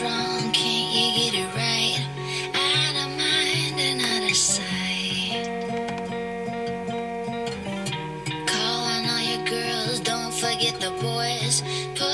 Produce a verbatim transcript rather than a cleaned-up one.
wrong? Can't you get it right? Out of mind and out of sight. Calling all your girls, don't forget the boys. Put